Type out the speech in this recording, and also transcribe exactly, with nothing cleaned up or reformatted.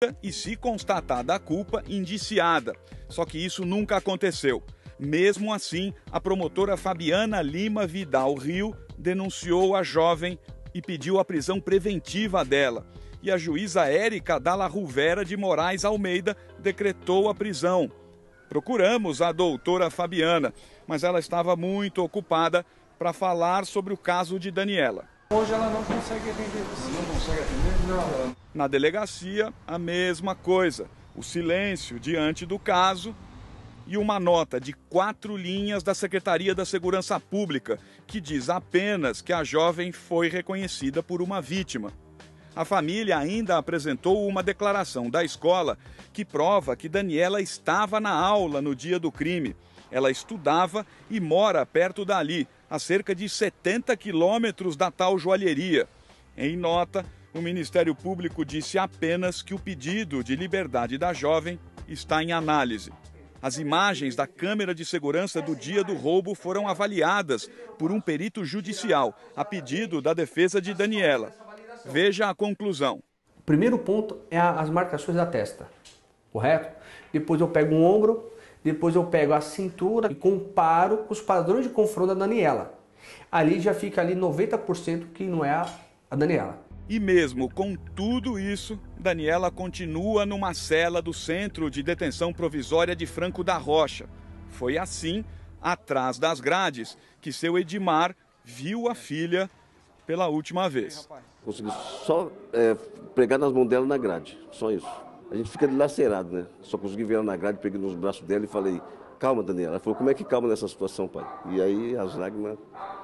e, se constatada a culpa, indiciada. Só que isso nunca aconteceu. Mesmo assim, a promotora Fabiana Lima Vidal Rio denunciou a jovem e pediu a prisão preventiva dela. E a juíza Érica Dalla Ruvera de Moraes Almeida decretou a prisão. Procuramos a doutora Fabiana, mas ela estava muito ocupada para falar sobre o caso de Daniela. Hoje ela não consegue atender você. Não consegue atender? Não. Na delegacia, a mesma coisa. O silêncio diante do caso e uma nota de quatro linhas da Secretaria da Segurança Pública, que diz apenas que a jovem foi reconhecida por uma vítima. A família ainda apresentou uma declaração da escola que prova que Daniela estava na aula no dia do crime. Ela estudava e mora perto dali, a cerca de setenta quilômetros da tal joalheria. Em nota, o Ministério Público disse apenas que o pedido de liberdade da jovem está em análise. As imagens da câmera de segurança do dia do roubo foram avaliadas por um perito judicial, a pedido da defesa de Daniela. Veja a conclusão. O primeiro ponto é as marcações da testa, correto? Depois eu pego o ombro, depois eu pego a cintura e comparo com os padrões de confronto da Daniela. Ali já fica ali noventa por cento que não é a Daniela. E mesmo com tudo isso, Daniela continua numa cela do Centro de Detenção Provisória de Franco da Rocha. Foi assim, atrás das grades, que seu Edmar viu a filha pela última vez. Consegui só é, pregar nas mãos dela na grade, só isso. A gente fica dilacerado, né? Só consegui ver ela na grade, peguei nos braços dela e falei, calma, Daniela. Ela falou, como é que calma nessa situação, pai? E aí as lágrimas